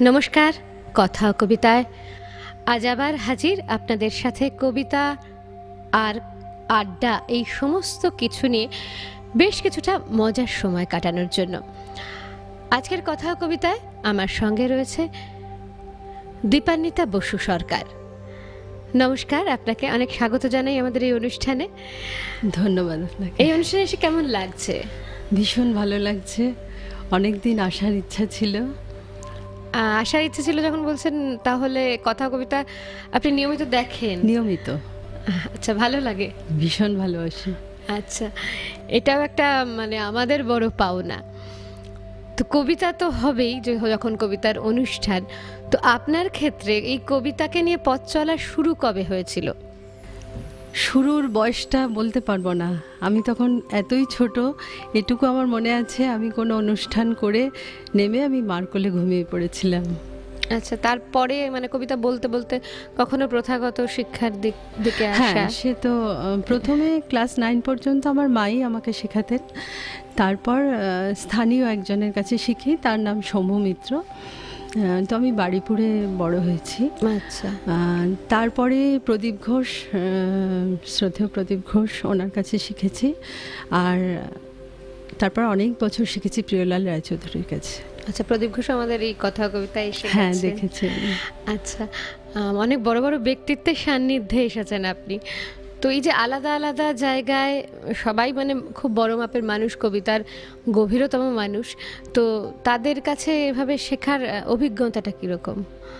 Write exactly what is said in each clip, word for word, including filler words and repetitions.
নমস্কার, কথা কবিতায় আজ আবার হাজির আপনাদের সাথে কবিতা আর আড্ডা এই সমস্ত কিছু নিয়ে বেশ কিছুটা মজার সময় কাটানোর জন্য। আজকের কথা কবিতায় আমার সঙ্গে রয়েছে দীপান্বিতা বসু সরকার। নমস্কার, আপনাকে অনেক স্বাগত জানাই আমাদের এই অনুষ্ঠানে। ধন্যবাদ আপনাকে। এই অনুষ্ঠানে এসে কেমন লাগছে? ভীষণ ভালো লাগছে। অনেক দিন আসার ইচ্ছা ছিল। আসার ইচ্ছে ছিল যখন বলছেন, তাহলে কথা কবিতা আপনি নিয়মিত দেখেন? নিয়মিত। আচ্ছা, ভালো লাগে? ভীষণ ভালোবাসি। আচ্ছা, এটাও একটা মানে আমাদের বড় পাওনা। তো কবিতা তো হবেই যখন কবিতার অনুষ্ঠান। তো আপনার ক্ষেত্রে এই কবিতাকে নিয়ে পথ চলা শুরু কবে হয়েছিল? শুরুর বয়সটা বলতে পারবো না, আমি তখন এতই ছোট। এটুকু আমার মনে আছে, আমি কোনো অনুষ্ঠান করে নেমে আমি মার কোলে ঘুমিয়ে পড়েছিলাম। আচ্ছা, তারপরে মানে কবিতা বলতে বলতে কখনো প্রথাগত শিক্ষার দিক দিকে আসা? হ্যাঁ, সে তো প্রথমে ক্লাস নাইন পর্যন্ত আমার মাই আমাকে শেখাতেন। তারপর স্থানীয় একজনের কাছে শিখি, তার নাম শম্ভু মিত্র। তো আমি বাড়িপুরে বড় হয়েছি। আচ্ছা, তারপরে প্রদীপ ঘোষ, শ্রদ্ধেয় প্রদীপ ঘোষ, ওনার কাছে শিখেছি। আর তারপর অনেক বছর শিখেছি প্রিয়লাল রায়চৌধুরীর কাছে। আচ্ছা, প্রদীপ ঘোষ আমাদের এই কথা কবিতায় এসে? হ্যাঁ, দেখেছি। আচ্ছা, অনেক বড় বড় ব্যক্তিত্বের সান্নিধ্যে এসেছেন আপনি। তো এই যে আলাদা আলাদা জায়গায় সবাই মানে খুব বড় মাপের মানুষ, কবিতার গভীরতম মানুষ, তো তাদের কাছে এভাবে শেখার অভিজ্ঞতাটা কীরকম?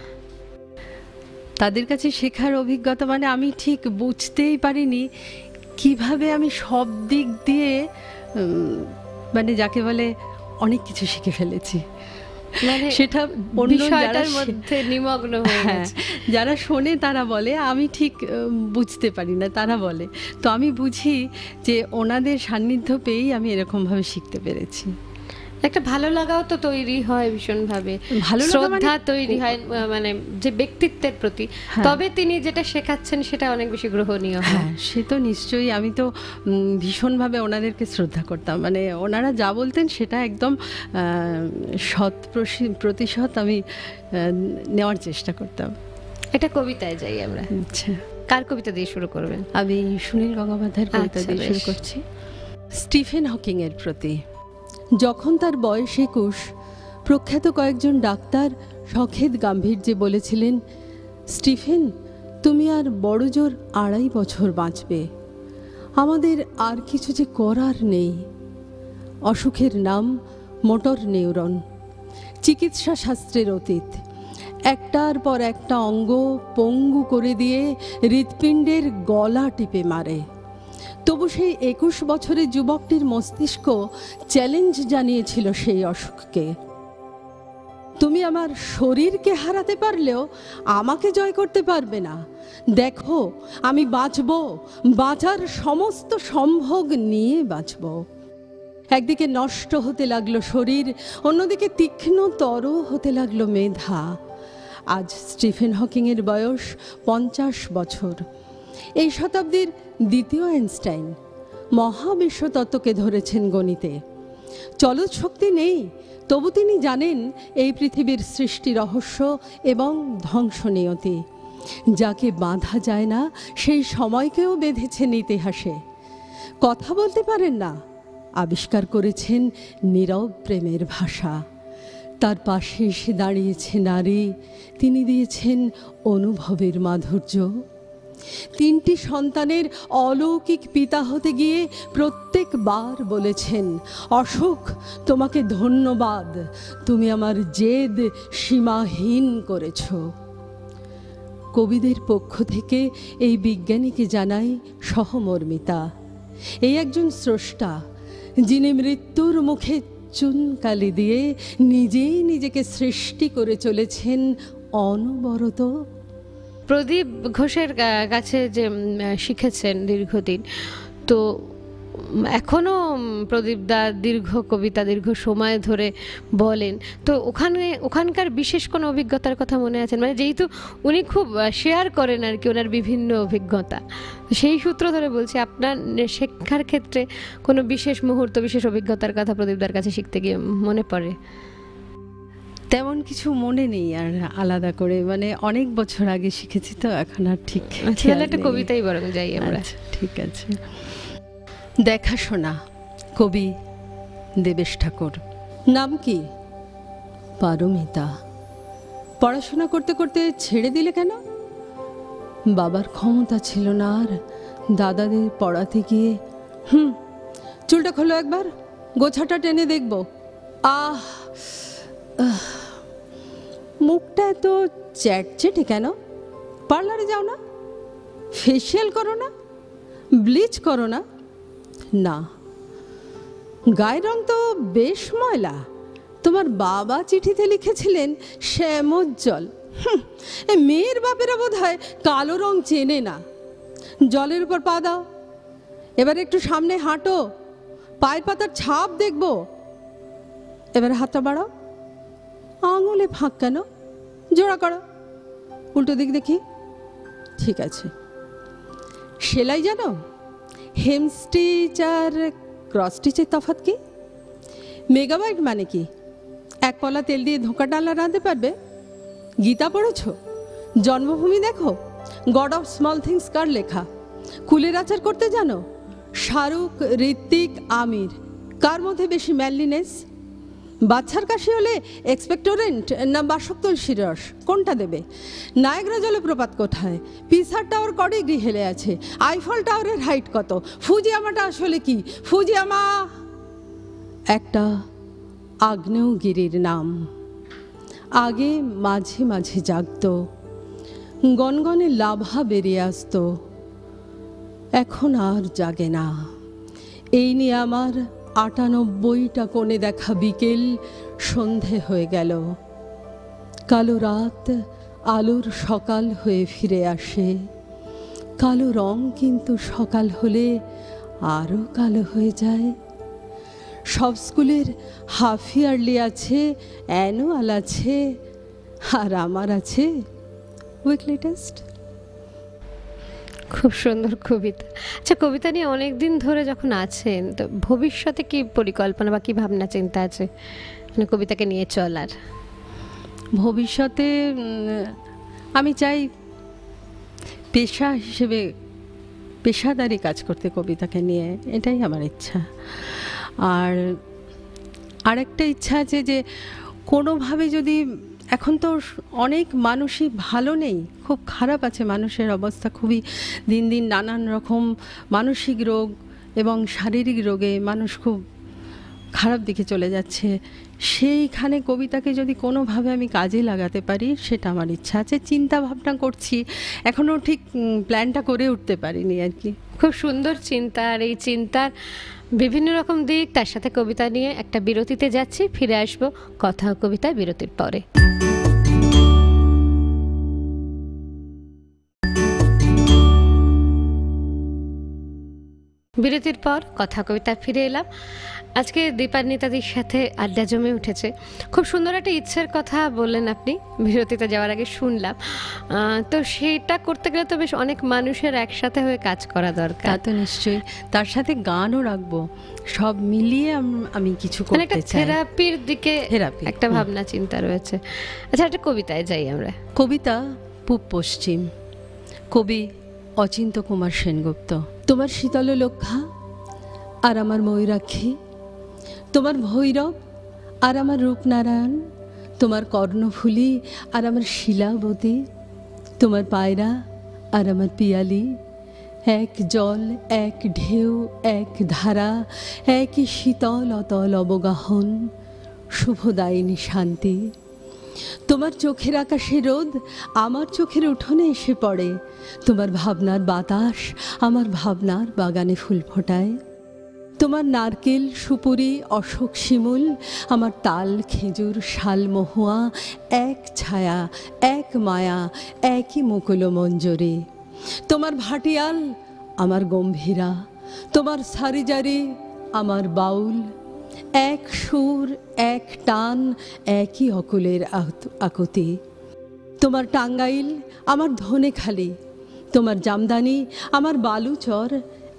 তাদের কাছে শেখার অভিজ্ঞতা মানে আমি ঠিক বুঝতেই পারিনি কিভাবে আমি সব দিক দিয়ে মানে যাকে বলে অনেক কিছু শিখে ফেলেছি। মানে সেটা বিষয়টার মধ্যে নিমগ্ন হয়ে গেছে। যারা শোনে তারা বলে, আমি ঠিক বুঝতে পারি না, তারা বলে। তো আমি বুঝি যে ওনাদের সান্নিধ্য পেয়েই আমি এরকমভাবে শিখতে পেরেছি। একটা ভালো লাগাও তো তৈরি হয় ভীষণভাবে, শ্রদ্ধা তৈরি হয় মানে যে ব্যক্তিত্বের প্রতি। তবে তিনি যেটা শেখাচ্ছেন সেটা অনেক বেশি গ্রহণীয় হয়। হ্যাঁ, সে তো নিশ্চয়ই। আমি তো ভীষণভাবে ওনাদেরকে শ্রদ্ধা করতাম। মানে ওনারা যা বলতেন সেটা একদম শত প্রতিশত আমি নেওয়ার চেষ্টা করতাম। এটা কবিতায় যাই আমরা। আচ্ছা, কার কবিতা দিয়ে শুরু করবেন? আমি সুনীল গঙ্গোপাধ্যায়ের কবিতা দিয়ে শুরু করছি। স্টিফেন হকিং এর প্রতি। যখন তার বয়স একুশ, প্রখ্যাত কয়েকজন ডাক্তার সখেদ গাম্ভীর্যে বলেছিলেন, স্টিফেন, তুমি আর বড় জোর আড়াই বছর বাঁচবে, আমাদের আর কিছু যে করার নেই। অসুখের নাম মোটর নিউরন, চিকিৎসা শাস্ত্রের অতীত। একটার পর একটা অঙ্গ পঙ্গু করে দিয়ে হৃৎপিণ্ডের গলা টিপে মারে। তবু সেই একুশ বছরের যুবকটির মস্তিষ্ক চ্যালেঞ্জ জানিয়েছিল সেই অসুখকে। তুমি আমার শরীরকে হারাতে পারলেও আমাকে জয় করতে পারবে না। দেখো, আমি বাঁচব, বাঁচার সমস্ত সম্ভোগ নিয়ে বাঁচব। একদিকে নষ্ট হতে লাগলো শরীর, অন্যদিকে তীক্ষ্ণতর হতে লাগলো মেধা। আজ স্টিফেন হকিংয়ের বয়স পঞ্চাশ বছর। এই শতাব্দীর দ্বিতীয় আইনস্টাইন, মহাবিশ্বতত্ত্বকে ধরেছেন গণিতে। চলৎ শক্তি নেই, তবু তিনি জানেন এই পৃথিবীর সৃষ্টি রহস্য এবং ধ্বংস নিয়তি। যাকে বাঁধা যায় না সেই সময়কেও বেঁধেছেন ইতিহাসে। কথা বলতে পারেন না, আবিষ্কার করেছেন নীরব প্রেমের ভাষা। তার পাশে এসে দাঁড়িয়েছে নারী, তিনি দিয়েছেন অনুভবের মাধুর্য। তিনটি সন্তানের অলৌকিক পিতা হতে গিয়ে প্রত্যেকবার বলেছেন, অসুখ, তোমাকে ধন্যবাদ, তুমি আমার জেদ সীমাহীন করেছ। কবিদের পক্ষ থেকে এই বিজ্ঞানীকে জানাই সহমর্মিতা। এই একজন স্রষ্টা, যিনি মৃত্যুর মুখে চুনকালি দিয়ে নিজেই নিজেকে সৃষ্টি করে চলেছেন অনবরত। প্রদীপ ঘোষের কাছে যে শিখেছেন দীর্ঘদিন, তো এখনও প্রদীপ দা দীর্ঘ কবিতা দীর্ঘ সময় ধরে বলেন, তো ওখানে ওখানকার বিশেষ কোনো অভিজ্ঞতার কথা মনে আছে? মানে যেহেতু উনি খুব শেয়ার করেন আর কি ওনার বিভিন্ন অভিজ্ঞতা, সেই সূত্র ধরে বলছি, আপনার শিক্ষার ক্ষেত্রে কোনো বিশেষ মুহূর্ত, বিশেষ অভিজ্ঞতার কথা প্রদীপদার কাছে শিখতে গিয়ে মনে পড়ে? তেমন কিছু মনে নেই আর আলাদা করে, মানে অনেক বছর আগে শিখেছি তো এখন আর ঠিক খেয়াল একটা কবিতাই বরং যাই আমরা। ঠিক আছে। দেখাশোনা, কবি দেবেশ ঠাকুর। নাম কি? পারমিতা। পড়াশোনা করতে করতে ছেড়ে দিলে কেন? বাবার ক্ষমতা ছিল না আর দাদাদের পড়াতে গিয়ে। হুম, চুলটা খোলো একবার, গোছাটা টেনে দেখব। আহ, মুখটা এত চ্যাটচেটে কেন? পার্লারে যাও না? ফেসিয়াল করো না? ব্লিচ করো না? না, গায়ের রং তো বেশ ময়লা। তোমার বাবা চিঠিতে লিখেছিলেন শ্যামোজ্জ্বল। মেয়ের বাপেরা বোধ হয় কালো রং চেনে না। জলের উপর পা দাও, এবার একটু সামনে হাঁটো, পায়ের পাতার ছাপ দেখবো। এবার হাতটা বাড়াও, আঙুলে ফাঁক কেন? জোড়া করো, উল্টো দিক দেখি। ঠিক আছে। সেলাই জানো? হেম স্টিচ আর ক্রস স্টিচের তফাৎ কি? মেগাবাইট মানে কি? এক পলা তেল দিয়ে ধোঁকা ডালা রাঁধতে পারবে? গীতা পড়েছ? জন্মভূমি দেখো, গড অফ স্মল থিংস কার লেখা? কুলের আচার করতে জানো? শাহরুখ, ঋত্বিক, আমির, কার মধ্যে বেশি ম্যানলিনেস? বাচ্চার কাশি হলে এক্সপেক্টোরেন্ট না বাসক তুলসীর রস, কোনটা দেবে? নায়াগ্রা জলপ্রপাত কোথায়? পিসার টাওয়ার ক ডিগ্রি হেলে আছে? আইফল টাওয়ারের হাইট কত? ফুজিয়ামাটা আসলে কি? ফুজিয়ামা একটা আগ্নেয়গিরির নাম। আগে মাঝে মাঝে জাগত, গনগনে লাভা বেরিয়ে আসতো, এখন আর জাগে না। এই নিয়ে আমার আটানব্বইটা কোণে দেখা বিকেল সন্ধে হয়ে গেল। কালো রাত আলোর সকাল হয়ে ফিরে আসে। কালো রং কিন্তু সকাল হলে আরও কালো হয়ে যায়। সব স্কুলের হাফ ইয়ারলি আছে, অ্যানুয়াল আছে, আর আমার আছে উইকলি টেস্ট। খুব সুন্দর কবিতা। আচ্ছা, কবিতা নিয়ে অনেক দিন ধরে যখন আছেন, তো ভবিষ্যতে কি পরিকল্পনা বা কি ভাবনা চিন্তা আছে মানে কবিতাকে নিয়ে চলার? ভবিষ্যতে আমি চাই পেশা হিসেবে পেশাদারি কাজ করতে কবিতাকে নিয়ে, এটাই আমার ইচ্ছা। আর আরেকটা ইচ্ছা আছে যে কোনোভাবে যদি, এখন তো অনেক মানুষই ভালো নেই, খুব খারাপ আছে মানুষের অবস্থা, খুবই দিন দিন নানান রকম মানসিক রোগ এবং শারীরিক রোগে মানুষ খুব খারাপ দিকে চলে যাচ্ছে। সেইখানে কবিতাকে যদি কোনোভাবে আমি কাজে লাগাতে পারি, সেটা আমার ইচ্ছা আছে। চিন্তা ভাবনা করছি, এখনও ঠিক প্ল্যানটা করে উঠতে পারিনি আর কি। খুব সুন্দর চিন্তা, আর এই চিন্তার বিভিন্ন রকম দিক, তার সাথে কবিতা নিয়ে একটা বিরতিতে যাচ্ছি, ফিরে আসবো কথা ও কবিতা বিরতির পরে। বিরতির পর কথা কবিতা ফিরে এলাম। আজকে দীপান্বিতাদির সাথে আড্ডা জমে উঠেছে। খুব সুন্দর একটা ইচ্ছের কথা বললেন আপনি, বিরতিতে যাওয়ার আগে শুনলাম। তো সেটা করতে গেলে তো বেশ অনেক মানুষের একসাথে হয়ে কাজ করা দরকার। তা তো নিশ্চয়ই, তার সাথে গানও রাখবো, সব মিলিয়ে আমি কিছু করতে চাই। একটা থেরাপির দিকে একটা ভাবনা চিন্তা রয়েছে। আচ্ছা, একটা কবিতায় যাই আমরা। কবিতা পূব পশ্চিম, কবি অচিন্ত কুমার সেনগুপ্ত। তোমার শীতল লক্ষা আর আমার ময়ূরাক্ষী, তোমার ভৈরব আর আমার রূপনারায়ণ, তোমার কর্ণফুলি আর আমার শিলাবতী, তোমার পায়রা আর আমার পিয়ালি, এক জল এক ঢেউ এক ধারা, একই শীতল অতল অবগাহন, শুভদায়িনী শান্তি। তোমার চোখের আকাশে রোদ আমার চোখের উঠোনে এসে পড়ে, তোমার ভাবনার বাতাস আমার ভাবনার বাগানে ফুল ফোটায়। তোমার নারকেল সুপুরি অশোক শিমুল আমার তাল খেজুর শাল মহুয়া, এক ছায়া এক মায়া একই মুকুল মঞ্জরি। তোমার ভাটিয়াল আমার গম্ভীরা, তোমার সারিজারি আমার বাউল, এক সুর এক টান একই অকুলের আকুতি। তোমার টাঙ্গাইল আমার ধনেখালি, তোমার জামদানি আমার বালুচর,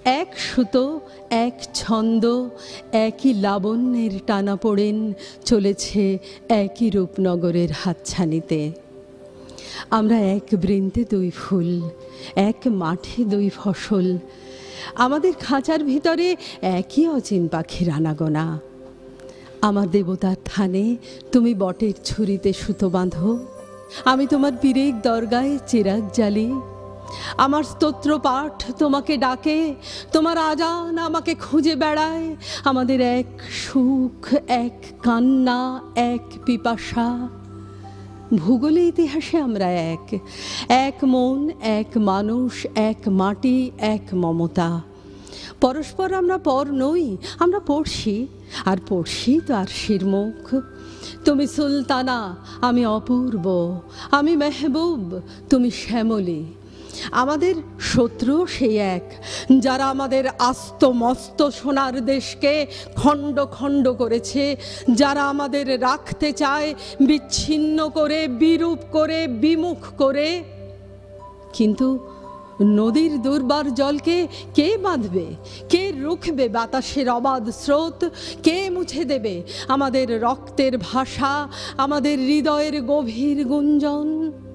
এক সুতো, এক ছন্দ, একই লাবণ্যের টানাপোড়েন চলেছে একই রূপনগরের হাতছানিতে। আমরা এক বৃন্তে দুই ফুল, এক মাঠে দুই ফসল, আমাদের খাঁচার ভিতরে একই অচিন পাখির আনাগোনা। আমার দেবতার থানে তুমি বটের ছুরিতে সুতো বাঁধো, আমি তোমার পীরের দরগায় চিরাগ জ্বালি। আমার স্তোত্র পাঠ তোমাকে ডাকে, তোমার আজান আমাকে খুঁজে বেড়ায়। আমাদের এক সুখ, এক কান্না, এক পিপাসা। ভূগোলে ইতিহাসে আমরা এক, এক মন, এক মানুষ, এক মাটি, এক মমতা। পরস্পর আমরা পর নই, আমরা পড়শি, আর পড়শি তো আর শিরমুখ। তুমি সুলতানা, আমি অপূর্ব, আমি মেহবুব, তুমি শ্যামলী। আমাদের শত্রু সেই এক, যারা আমাদের আস্ত মস্ত সোনার দেশকে খণ্ড খণ্ড করেছে, যারা আমাদের রাখতে চায় বিচ্ছিন্ন করে, বিরূপ করে, বিমুখ করে। কিন্তু নদীর দুর্বার জলকে কে বাঁধবে, কে রুখবে বাতাসের অবাধ স্রোত, কে মুছে দেবে আমাদের রক্তের ভাষা, আমাদের হৃদয়ের গভীর গুঞ্জন?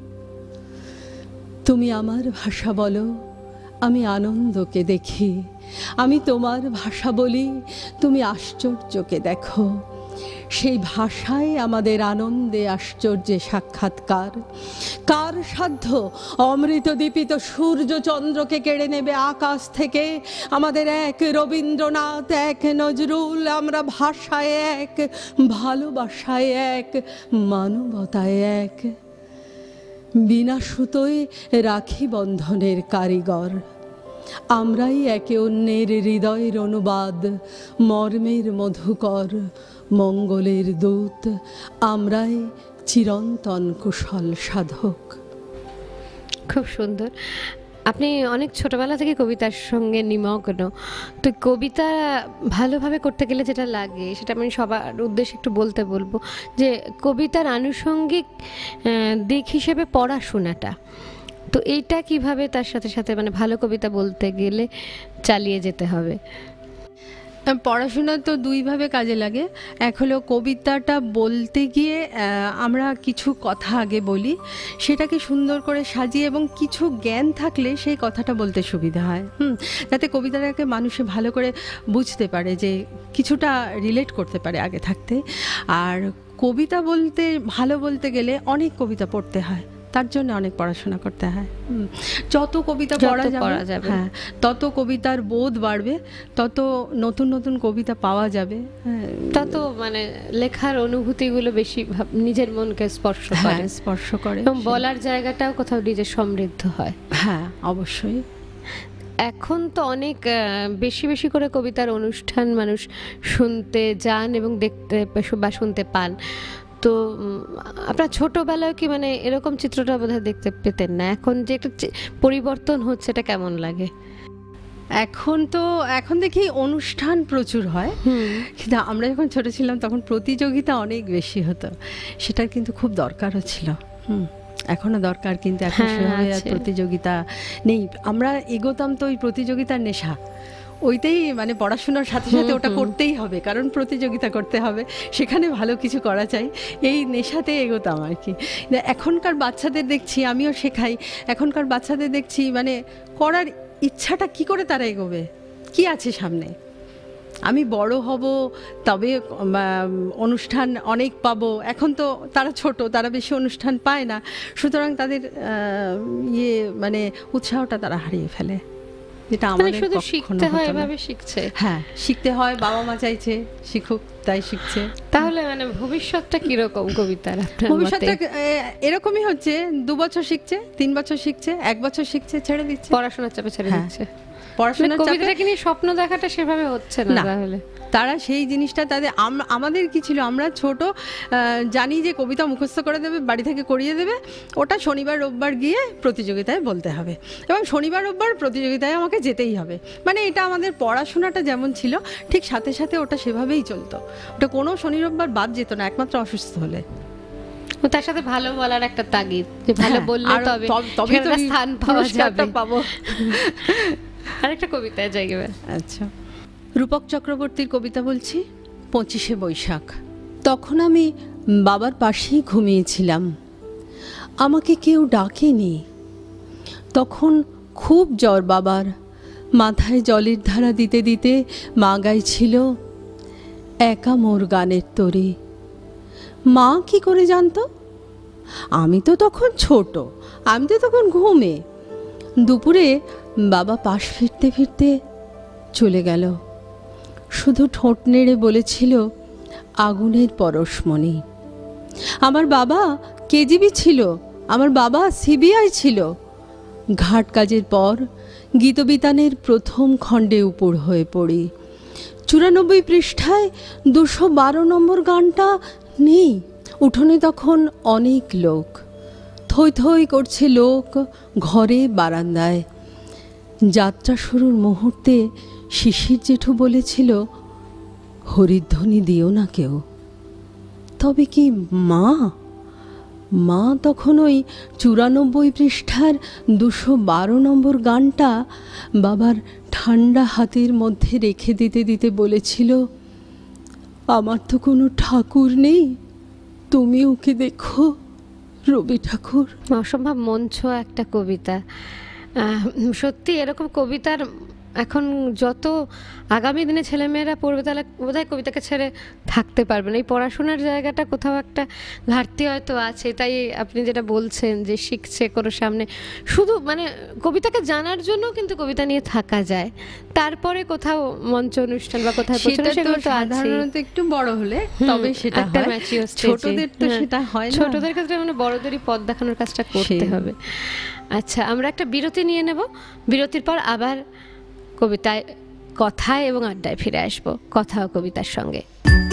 তুমি আমার ভাষা বলো, আমি আনন্দকে দেখি। আমি তোমার ভাষা বলি, তুমি আশ্চর্যকে দেখো। সেই ভাষায় আমাদের আনন্দে আশ্চর্যে সাক্ষাৎকার। কার সাধ্য অমৃত দীপিত সূর্য চন্দ্রকে কেড়ে নেবে আকাশ থেকে? আমাদের এক রবীন্দ্রনাথ, এক নজরুল। আমরা ভাষায় এক, ভালোবাসায় এক, মানবতায় এক। বিনা সুতোয় রাখি বন্ধনের কারিগর। আমরাই একে অন্যের হৃদয়ের অনুবাদ, মর্মের মধুকর, মঙ্গলের দূত। আমরাই চিরন্তন কুশল সাধক। খুব সুন্দর। আপনি অনেক ছোটবেলা থেকে কবিতার সঙ্গে নিমগ্ন, তো কবিতা ভালোভাবে করতে গেলে যেটা লাগে সেটা আমি সবার উদ্দেশ্যে একটু বলতে বলবো, যে কবিতার আনুষঙ্গিক দিক হিসেবে পড়াশোনাটা, তো এইটা কিভাবে তার সাথে সাথে মানে ভালো কবিতা বলতে গেলে চালিয়ে যেতে হবে? পড়াশোনা তো দুইভাবে কাজে লাগে। এক হলো কবিতাটা বলতে গিয়ে আমরা কিছু কথা আগে বলি, সেটাকে সুন্দর করে সাজিয়ে এবং কিছু জ্ঞান থাকলে সেই কথাটা বলতে সুবিধা হয়, হুম যাতে কবিতাটাকে মানুষে ভালো করে বুঝতে পারে, যে কিছুটা রিলেট করতে পারে আগে থাকতে। আর কবিতা বলতে ভালো বলতে গেলে অনেক কবিতা পড়তে হয়, তার জন্য অনেক পড়াশোনা করতে হয়। যত কবিতা পড়া যাবে, হ্যাঁ তত কবিতার বোধ বাড়বে, তত নতুন নতুন কবিতা পাওয়া যাবে, তত মানে লেখার অনুভূতিগুলো বেশি নিজের মনকে স্পর্শ করে, স্পর্শ করে এবং বলার জায়গাটাও কোথাও নিজের সমৃদ্ধ হয়। হ্যাঁ অবশ্যই। এখন তো অনেক বেশি বেশি করে কবিতার অনুষ্ঠান মানুষ শুনতে যান এবং দেখতে বা শুনতে পান। তো আপনার ছোটবেলায় কি মানে এরকম চিত্রটা বোধহয় দেখতে পেতেন না? এখন যে একটা পরিবর্তন হচ্ছে, এটা কেমন লাগে? এখন তো এখন দেখি অনুষ্ঠান প্রচুর হয়, কিন্তু আমরা যখন ছোট ছিলাম তখন প্রতিযোগিতা অনেক বেশি হতো, সেটার কিন্তু খুব দরকারও ছিল। হুম এখনো দরকার, কিন্তু এখন সেভাবে আর প্রতিযোগিতা নেই। আমরা এগোতাম তো ওই প্রতিযোগিতার নেশা, ওইটাই মানে পড়াশোনার সাথে সাথে ওটা করতেই হবে, কারণ প্রতিযোগিতা করতে হবে, সেখানে ভালো কিছু করা চাই, এই নেশাতে এগোতাম আর কি। এখনকার বাচ্চাদের দেখছি, আমিও শেখাই, এখনকার বাচ্চাদের দেখছি মানে করার ইচ্ছাটা কি করে তারা এগোবে, কি আছে সামনে? আমি বড় হব তবে অনুষ্ঠান অনেক পাবো, এখন তো তারা ছোট, তারা বেশি অনুষ্ঠান পায় না, সুতরাং তাদের ইয়ে মানে উৎসাহটা তারা হারিয়ে ফেলে, যেটা আমাদের শুধু শিখতে হয় এভাবে শিখছে। হ্যাঁ শিখতে হয়, বাবা মা চাইছে শিখুক তাই শিখছে। তাহলে মানে ভবিষ্যৎটা কিরকম কবিতার? ভবিষ্যৎটা এরকমই হচ্ছে, দু বছর শিখছে, তিন বছর শিখছে, এক বছর শিখছে, ছেড়ে দিচ্ছে, পড়াশোনার চাপে ছেড়ে দিচ্ছে। পড়াশোনার চাপে নিয়ে স্বপ্ন দেখাটা সেভাবে হচ্ছে না, তাহলে তারা সেই জিনিসটা তাদের। আমাদের কি ছিল, আমরা ছোট জানি যে কবিতা মুখস্থ করে দেবে, বাড়ি থেকে করিয়ে দেবে, ওটা শনিবার রোববার গিয়ে প্রতিযোগিতায় বলতে হবে, এবং শনিবার রোববার প্রতিযোগিতায় আমাকে যেতেই হবে। মানে এটা আমাদের পড়াশোনাটা যেমন ছিল ঠিক সাথে সাথে ওটা সেভাবেই চলতো, ওটা কোনো শনি রোববার বাদ যেত না, একমাত্র অসুস্থ হলে। তার সাথে ভালো বলার একটা তাগিদ, যে ভালো বললে তবে তবে তো স্থান পাওয়া যাবে, পাবো। আরেকটা কবিতায় যাই এবার। আচ্ছা, রূপক চক্রবর্তীর কবিতা বলছি, পঁচিশে বৈশাখ। তখন আমি বাবার পাশেই ঘুমিয়েছিলাম, আমাকে কেউ ডাকেনি। তখন খুব জ্বর বাবার, মাথায় জলের ধারা দিতে দিতে মা গাইছিল একা মোর গানের তরি। মা কি করে জানতো? আমি তো তখন ছোট, আমি তো তখন ঘুমে। দুপুরে বাবা পাশ ফিরতে ফিরতে চলে গেল, শুধু ঠোঁট নেড়ে বলেছিল আগুনের পরশমণি। আমার বাবা কেজিবি ছিল, আমার বাবা সিবিআই ছিল। ঘাট কাজের পর গীতবিতানের প্রথম খণ্ডে উপর হয়ে পড়ি। চুরানব্বই পৃষ্ঠায় দুশো বারো নম্বর গানটা নেই। উঠোনে তখন অনেক লোক, থই থই করছে লোক ঘরে বারান্দায়। যাত্রা শুরুর মুহূর্তে শিশির জেঠু বলেছিল হরিধ্বনি দিও না কেউ। তবে কি মা মা তখন ওই চুরানব্বই পৃষ্ঠার দুশো বারো নম্বর গানটা বাবার ঠান্ডা হাতের মধ্যে রেখে দিতে দিতে বলেছিল আমার তো কোনো ঠাকুর নেই, তুমি ওকে দেখো রবি ঠাকুর। অসম্ভব মঞ্চ একটা কবিতা। সত্যি এরকম কবিতার এখন যত আগামী দিনে ছেলেমেয়েরা পড়বে তাহলে বোধহয় কবিতাকে ছেড়ে থাকতে পারবে না। এই পড়াশোনার জায়গাটা কোথাও একটা ঘাটতি হয়তো আছে। তাই আপনি যেটা বলছেন যে শিখছে কোনো সামনে, শুধু মানে কবিতাকে জানার জন্য কিন্তু কবিতা নিয়ে থাকা যায়, তারপরে কোথাও মঞ্চ অনুষ্ঠান বা কোথাও সেগুলো তো সাধারণত একটু বড় হলে তবে সেটা হয়, ছোটদের তো সেটা হয় না। ছোটদের ক্ষেত্রে মানে বড়দেরই পথ দেখানোর কাজটা করতে হবে। আচ্ছা, আমরা একটা বিরতি নিয়ে নেব, বিরতির পর আবার কবিতায়, কথায় এবং আড্ডায় ফিরে আসবো, কথা ও কবিতার সঙ্গে।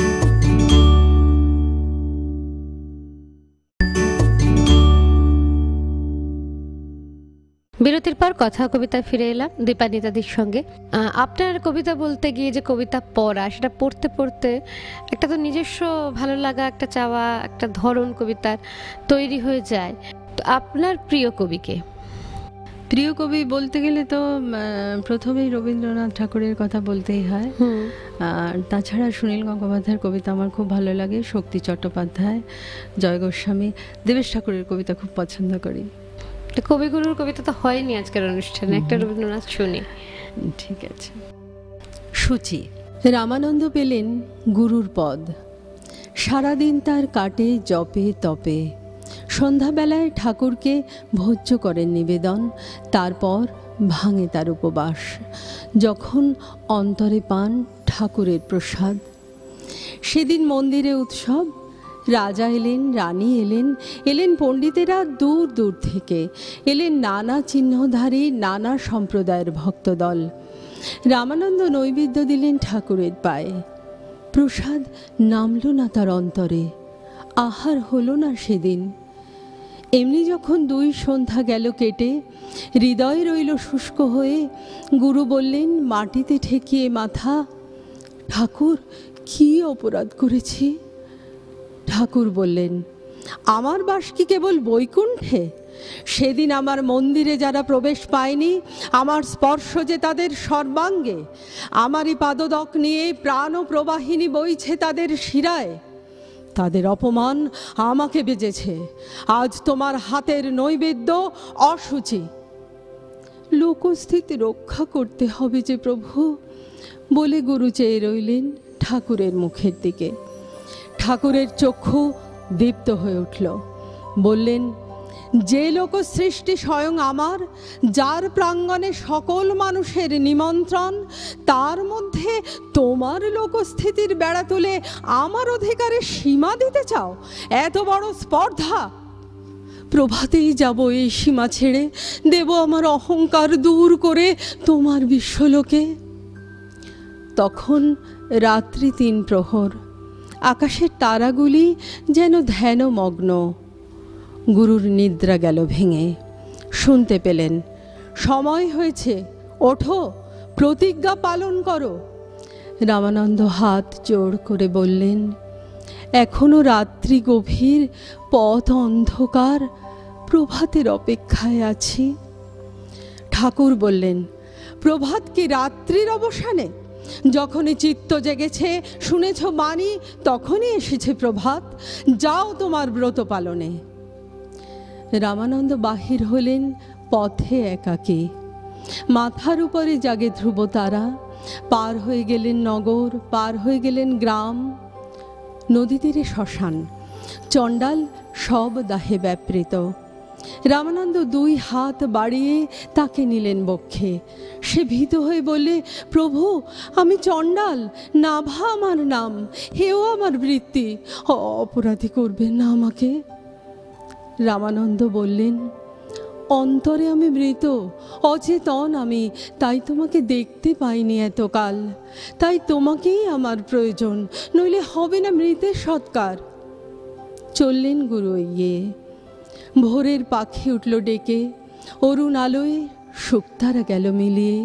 বিরতির পর কথা কবিতায় ফিরে এলাম দীপান্বিতাদির সঙ্গে। আপনার কবিতা বলতে গিয়ে যে কবিতা পড়া, সেটা পড়তে পড়তে একটা তো নিজস্ব ভালো লাগা, একটা চাওয়া, একটা ধরন কবিতার তৈরি হয়ে যায়। তো আপনার প্রিয় কবিকে? প্রিয় কবি বলতে গেলে তো প্রথমেই রবীন্দ্রনাথ ঠাকুরের কথা বলতেই হয়। আর তাছাড়া সুনীল গঙ্গোপাধ্যায়ের কবিতা আমার খুব ভালো লাগে, শক্তি চট্টোপাধ্যায়, জয় গোস্বামী, দেবেশ ঠাকুরের কবিতা খুব পছন্দ করি। কবিগুরুর কবিতা তো হয়নি আজকের অনুষ্ঠানে, একটা রবীন্দ্রনাথ শুনি। ঠিক আছে। সূচি। রামানন্দ পেলেন গুরুর পদ, সারাদিন তার কাটে জপে তপে। সন্ধ্যাবেলায় ঠাকুরকে ভোজ্য করেন নিবেদন, তারপর ভাঙে তার উপবাস। যখন অন্তরে পান ঠাকুরের প্রসাদ, সেদিন মন্দিরে উৎসব। রাজা এলেন, রানী এলেন, এলেন পণ্ডিতেরা দূর দূর থেকে, এলেন নানা চিহ্নধারী নানা সম্প্রদায়ের ভক্তদল। রামানন্দ নৈবেদ্য দিলেন ঠাকুরের পায়ে, প্রসাদ নামল না তার অন্তরে, আহার হলো না সেদিন। এমনি যখন দুই সন্ধ্যা গেল কেটে, হৃদয় রইল শুষ্ক হয়ে, গুরু বললেন মাটিতে ঠেকিয়ে মাথা, ঠাকুর কি অপরাধ করেছি? ঠাকুর বললেন আমার বাস কি কেবল বৈকুণ্ঠে? সেদিন আমার মন্দিরে যারা প্রবেশ পায়নি, আমার স্পর্শ যে তাদের সর্বাঙ্গে, আমারই পাদদক নিয়ে প্রাণ প্রবাহিনী বইছে তাদের শিরায়। তাদের অপমান আমাকে বেজেছে, আজ তোমার হাতের নৈবেদ্য অসুচি। লোকস্থিতি রক্ষা করতে হবে যে প্রভু, বলে গুরু চেয়ে রইলেন ঠাকুরের মুখের দিকে। ঠাকুরের চক্ষু দীপ্ত হয়ে উঠল, বললেন যে লোক সৃষ্টি স্বয়ং আমার, যার প্রাঙ্গণে সকল মানুষের নিমন্ত্রণ, তার মধ্যে তোমার লোকস্থিতির বেড়া তুলে আমার অধিকারে সীমা দিতে চাও? এত বড় স্পর্ধা! প্রভাতেই যাব এই সীমা ছেড়ে, দেব আমার অহংকার দূর করে তোমার বিশ্বলোকে। তখন রাত্রি তিন প্রহর, আকাশের তারাগুলি যেন ধ্যানমগ্ন। গুরুর নিদ্রা গেল ভেঙে, শুনতে পেলেন সময় হয়েছে, ওঠো, প্রতিজ্ঞা পালন করো। রামানন্দ হাত জোড় করে বললেন এখনো রাত্রি গভীর, পথ অন্ধকার, প্রভাতের অপেক্ষায় আছি। ঠাকুর বললেন প্রভাত কি রাত্রির অবসানে? যখনই চিত্ত জেগেছে শুনেছ বাণী, তখনই এসেছে প্রভাত, যাও তোমার ব্রত পালনে। রামানন্দ বাহির হলেন পথে একাকী। মাথার উপরে জাগে ধ্রুব তারা। পার হয়ে গেলেন নগর, পার হয়ে গেলেন গ্রাম, নদী তীরে শ্মশান, চণ্ডাল সব দাহে ব্যাপৃত। রামানন্দ দুই হাত বাড়িয়ে তাকে নিলেন বক্ষে। সে ভীত হয়ে বললে, প্রভু আমি চণ্ডাল, নাভা আমার নাম, হেও আমার বৃত্তি, অপরাধী করবেন না আমাকে। রামানন্দ বললেন, অন্তরে আমি মৃত, অচেতন আমি, তাই তোমাকে দেখতে পাইনি এতকাল, তাই তোমাকেই আমার প্রয়োজন, নইলে হবে না মৃতের সৎকার। চললেন গুরু এগিয়ে। ভোরের পাখি উঠল ডেকে, অরুণ আলোয় শুকতারা গেল মিলিয়ে।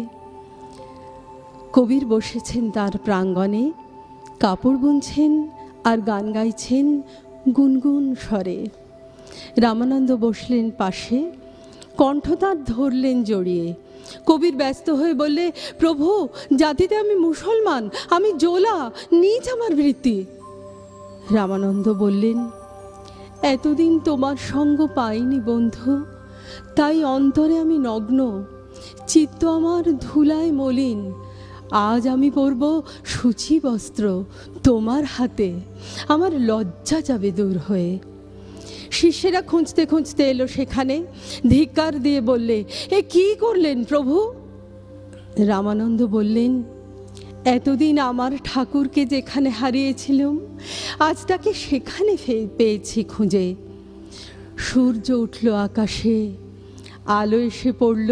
কবির বসেছেন তার প্রাঙ্গণে, কাপড় বুনছেন আর গান গাইছেন গুনগুন স্বরে। রামানন্দ বসলেন পাশে, কণ্ঠ তার ধরলেন জড়িয়ে। কবির ব্যস্ত হয়ে বললে, প্রভু জাতিতে আমি মুসলমান, আমি জোলা, নিজ আমার বৃত্তি। রামানন্দ বললেন, এতদিন তোমার সঙ্গ পাইনি বন্ধু, তাই অন্তরে আমি নগ্ন, চিত্ত আমার ধুলায় মলিন। আজ আমি পরব সূচি বস্ত্র তোমার হাতে, আমার লজ্জা যাবে দূর হয়ে। শিষ্যেরা খুঁজতে খুঁজতে এলো সেখানে, ধিক্কার দিয়ে বললে, এ কি করলেন প্রভু? রামানন্দ বললেন, এতদিন আমার ঠাকুরকে যেখানে হারিয়েছিলাম, আজ তাকে সেখানে পেয়েছি খুঁজে। সূর্য উঠল আকাশে, আলো এসে পড়ল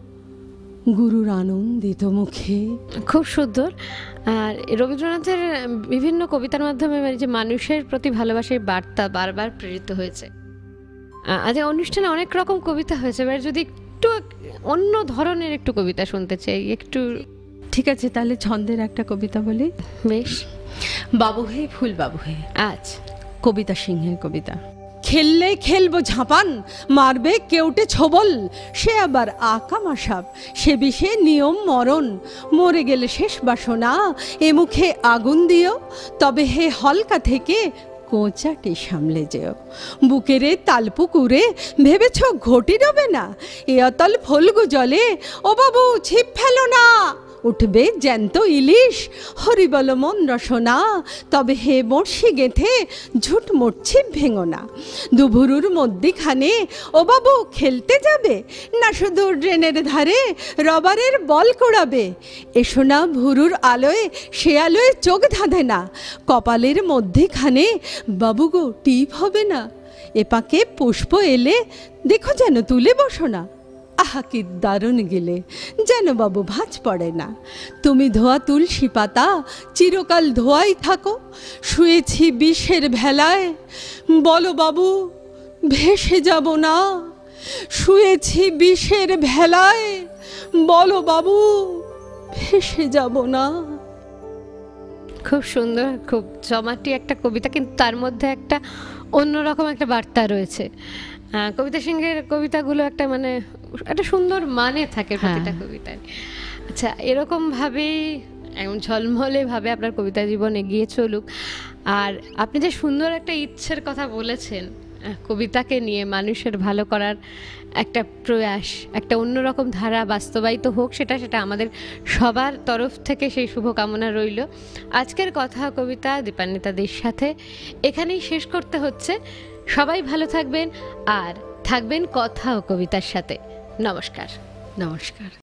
গুরুর আনন্দিত মুখে। খুব সুন্দর। আর রবীন্দ্রনাথের বিভিন্ন কবিতার মাধ্যমে যে মানুষের প্রতি ভালোবাসার বার্তা বারবার প্রেরিত হয়েছে। আজ অনুষ্ঠানে অনেক রকম কবিতা হয়েছে, এবার যদি একটু অন্য ধরনের একটু কবিতা শুনতে চাই একটু। ঠিক আছে, তাহলে ছন্দের একটা কবিতা বলি। বেশ। বাবু হে ফুল বাবু হে, আজ কবিতা সিংহের কবিতা। খেললে খেলবো ঝাঁপান, মারবে কেউটে ছবল, সে আবার আকা মাসাব, সে বিষে নিয়ম মরণ। মরে গেলে শেষ বাসনা, এ মুখে আগুন দিও, তবে হে হলকা থেকে কোঁচাটি সামলে যেও। বুকেরে তালপুকুরে ভেবেছ ঘটি ডবে না, এ অতল ফলগু জলে ও বাবু ছিপ ফেলো না। উঠবে জ্যান্ত ইলিশ, হরিবল মন রসনা, তবে হে বড়শি গেঁথে ঝুট মরছি ভেঙো না। দুভুরুর মধ্যিখানে ও বাবু খেলতে যাবে, না শুধু ড্রেনের ধারে রবারের বল কোড়াবে। এসো না ভুরুর আলোয়, সে আলোয় চোখ ধাঁধে না, কপালের মধ্যিখানে বাবু গো টিপ হবে না। এ পাকে পুষ্প এলে দেখো যেন তুলে বসো না। আহা কি দারুণ গেলে, যেন বাবু ভাঁজ পড়ে না। তুমি ধোয়া তুলসী পাতা, চিরকাল ধোয়াই থাকো। শুয়েছি বিষের ভেলায়, বলো বাবু ভেসে যাব না। শুয়েছি বিষের ভেলায়, বলো বাবু ভেসে যাব না। খুব সুন্দর, খুব জমাটি একটা কবিতা, কিন্তু তার মধ্যে একটা অন্যরকম একটা বার্তা রয়েছে। কবিতা সিংহের কবিতাগুলো একটা মানে একটা সুন্দর মানে থাকে প্রতিটা কবিতায়। আচ্ছা, এরকম ভাবেই একদম ঝলমলে ভাবে আপনার কবিতা জীবন এগিয়ে চলুক। আর আপনি যে সুন্দর একটা ইচ্ছের কথা বলেছেন, কবিতাকে নিয়ে মানুষের ভালো করার একটা প্রয়াস, একটা অন্যরকম ধারা বাস্তবায়িত হোক, সেটা সেটা আমাদের সবার তরফ থেকে সেই শুভকামনা রইল। আজকের কথা কবিতা দীপান্বিতাদের সাথে এখানেই শেষ করতে হচ্ছে। সবাই ভালো থাকবেন আর থাকবেন কথা ও কবিতার সাথে। নমস্কার। নমস্কার।